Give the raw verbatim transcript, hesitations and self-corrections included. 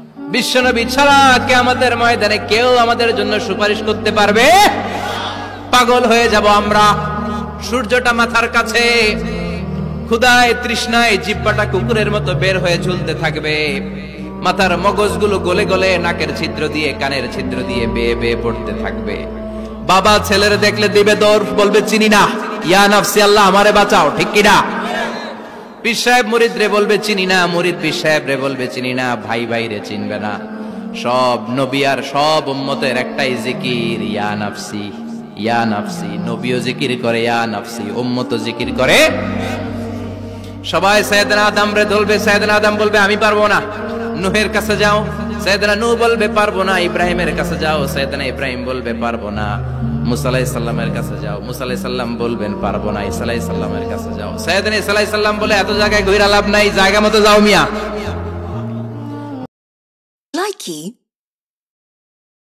বিশ্বনবী ছাড়া কিয়ামতের ময়দানে কেউ আমাদের জন্য সুপারিশ করতে পারবে? পাগল হয়ে যাব আমরা। সূর্যটা মাথার কাছে, ক্ষুধায় তৃষ্ণায় জিহ্বাটা কুকুরের মতো বের হয়ে ঝুলতে থাকবে, মাথার মগজগুলো গলে গলে নাকের ছিদ্র দিয়ে কানের ছিদ্র দিয়ে বেয়ে বেয়ে পড়তে থাকবে। বাবা ছেলের দেখলে দিবে দৌড়, বলবে চিনি না, ইয়া নাফসি আল্লাহ আমারে বাঁচাও, ঠিক কিনা? পীর সাহেব মুরিদ রে বলবে চিনি না, মুরিদ পীর সাহেব রে বলবে চিনি না, ভাই ভাই রে চিনবে না। সব নবী আর সব উম্মতের একটাই জিকির, ইয়া নাফসি ইয়া নাফসি। নবীও জিকির করে ইয়া নাফসি, উম্মতও জিকির করে। সবাই সাইয়েদনা আদম রে ধরবে, সাইয়েদনা আদম বলবে আমি পারবো না। নূহের কাছে যাও, সাইয়েদনা নূহ বলবে পারবো না। ইব্রাহিমের কাছে যাও, সাইয়েদনা ইব্রাহিম বলবে পারবো না। মুসা আলাইহিস সালামের কাছে যাও, মুসা আলাইহিস সালাম বলবেন পারবো না। ঈসা আলাইহিস সালামের কাছে যাও, সাইয়েদনা ঈসা আলাইহিস সালাম বলে এত জায়গায় ঘুরে লাভ নাই, জায়গা মতো যাও মিয়া। Likey